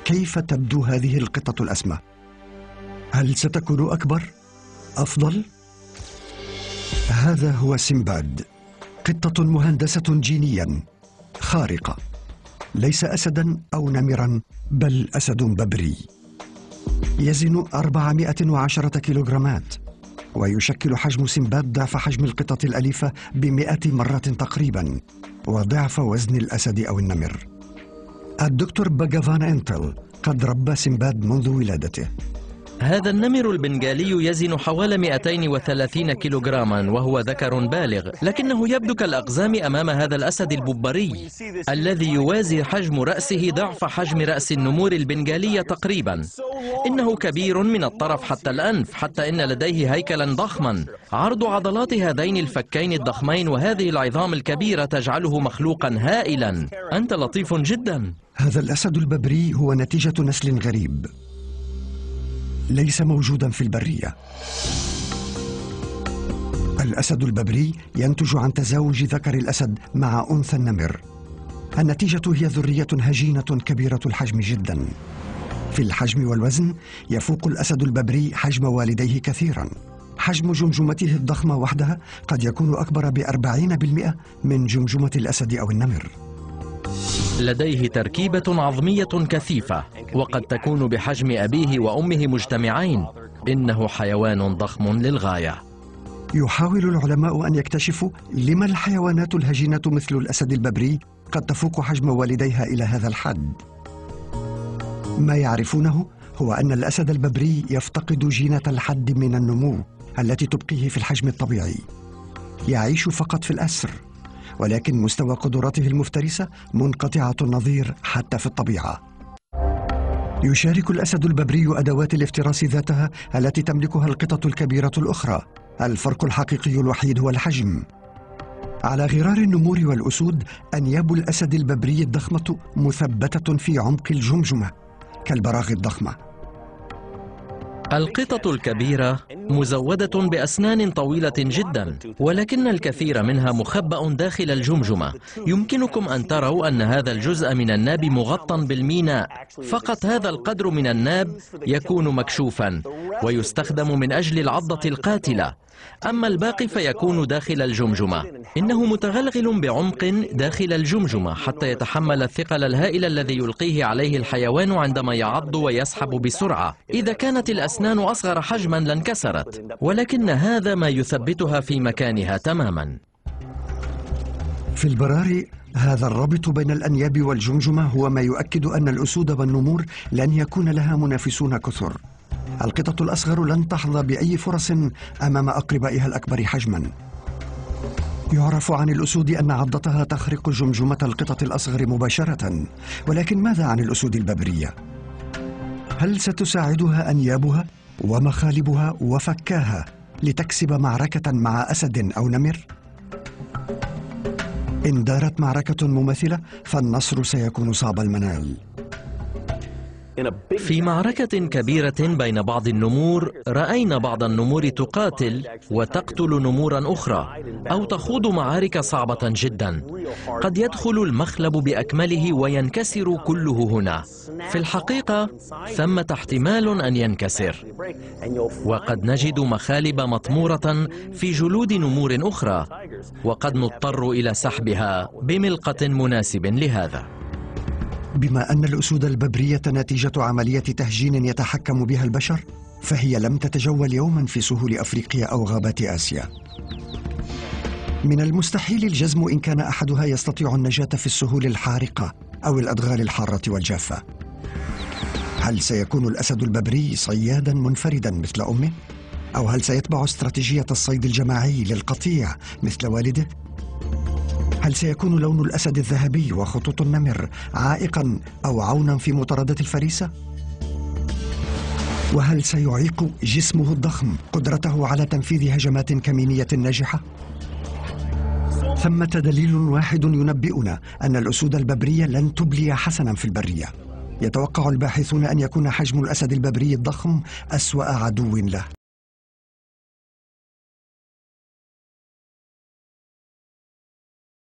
كيف تبدو هذه القطة الأسمى؟ هل ستكون أكبر؟ أفضل؟ هذا هو سيمباد، قطة مهندسة جينيا خارقة، ليس أسدا أو نمرا بل أسد ببري. يزن 410 كيلوغرامات، ويشكل حجم سيمباد ضعف حجم القطة الأليفة ب100 مرة تقريبا، وضعف وزن الأسد أو النمر. الدكتور باغافان إنتل قد ربى سيمباد منذ ولادته. هذا النمر البنغالي يزن حوالي 230 كيلوغراما وهو ذكر بالغ، لكنه يبدو كالأقزام أمام هذا الأسد الببري الذي يوازي حجم رأسه ضعف حجم رأس النمور البنغالية تقريبا. إنه كبير من الطرف حتى الأنف، حتى إن لديه هيكلا ضخما. عرض عضلات هذين الفكين الضخمين وهذه العظام الكبيرة تجعله مخلوقا هائلا. أنت لطيف جدا. هذا الأسد الببري هو نتيجة نسل غريب ليس موجودا في البرية. الأسد الببري ينتج عن تزاوج ذكر الأسد مع أنثى النمر. النتيجة هي ذرية هجينة كبيرة الحجم جدا. في الحجم والوزن يفوق الأسد الببري حجم والديه كثيرا. حجم جمجمته الضخمة وحدها قد يكون أكبر ب40% من جمجمة الأسد أو النمر. لديه تركيبة عظمية كثيفة، وقد تكون بحجم أبيه وأمه مجتمعين. إنه حيوان ضخم للغاية. يحاول العلماء أن يكتشفوا لما الحيوانات الهجينة مثل الأسد الببري قد تفوق حجم والديها إلى هذا الحد. ما يعرفونه هو أن الأسد الببري يفتقد جينة الحد من النمو التي تبقيه في الحجم الطبيعي. يعيش فقط في الأسر، ولكن مستوى قدراته المفترسة منقطعة النظير حتى في الطبيعة. يشارك الأسد الببري أدوات الافتراس ذاتها التي تملكها القطط الكبيرة الأخرى. الفرق الحقيقي الوحيد هو الحجم. على غرار النمور والأسود، أنياب الأسد الببري الضخمة مثبتة في عمق الجمجمة كالبراغي الضخمة. القطط الكبيرة مزودة بأسنان طويلة جدا، ولكن الكثير منها مخبأ داخل الجمجمة. يمكنكم أن تروا أن هذا الجزء من الناب مغطى بالميناء. فقط هذا القدر من الناب يكون مكشوفا ويستخدم من أجل العضة القاتلة، أما الباقي فيكون داخل الجمجمة. إنه متغلغل بعمق داخل الجمجمة حتى يتحمل الثقل الهائل الذي يلقيه عليه الحيوان عندما يعض ويسحب بسرعة. إذا كانت الأسنان أصغر حجما لانكسرت، ولكن هذا ما يثبتها في مكانها تماما. في البراري، هذا الرابط بين الأنياب والجمجمة هو ما يؤكد أن الأسود والنمور لن يكون لها منافسون كثر. القطط الأصغر لن تحظى بأي فرص أمام أقربائها الأكبر حجما. يعرف عن الأسود أن عضتها تخرق جمجمة القطط الأصغر مباشرة، ولكن ماذا عن الأسود الببرية؟ هل ستساعدها أنيابها ومخالبها وفكاها لتكسب معركة مع أسد أو نمر؟ إن دارت معركة مماثلة فالنصر سيكون صعب المنال. في معركة كبيرة بين بعض النمور، رأينا بعض النمور تقاتل وتقتل نمورا أخرى، أو تخوض معارك صعبة جدا. قد يدخل المخلب بأكمله وينكسر كله هنا. في الحقيقة ثمة احتمال أن ينكسر، وقد نجد مخالب مطمورة في جلود نمور أخرى، وقد نضطر إلى سحبها بملقة مناسب لهذا. بما أن الأسود الببرية نتيجة عملية تهجين يتحكم بها البشر، فهي لم تتجول يوما في سهول أفريقيا أو غابات آسيا. من المستحيل الجزم إن كان أحدها يستطيع النجاة في السهول الحارقة أو الأدغال الحارة والجافة. هل سيكون الأسد الببري صيادا منفردا مثل أمه؟ أو هل سيتبع استراتيجية الصيد الجماعي للقطيع مثل والده؟ هل سيكون لون الأسد الذهبي وخطوط النمر عائقا أو عونا في مطاردة الفريسة؟ وهل سيعيق جسمه الضخم قدرته على تنفيذ هجمات كمينية ناجحة؟ ثمة دليل واحد ينبئنا أن الأسود الببرية لن تبلي حسنا في البرية. يتوقع الباحثون أن يكون حجم الأسد الببري الضخم أسوأ عدو له.